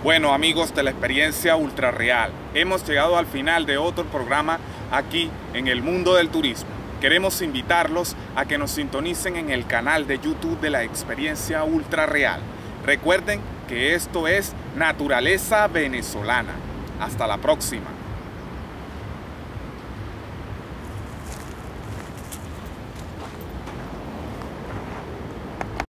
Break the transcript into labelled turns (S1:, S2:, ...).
S1: Bueno, amigos de la experiencia ultra real, hemos llegado al final de otro programa aquí en el mundo del turismo. Queremos invitarlos a que nos sintonicen en el canal de YouTube de la experiencia ultra real. Recuerden que esto es Naturaleza Venezolana. Hasta la próxima.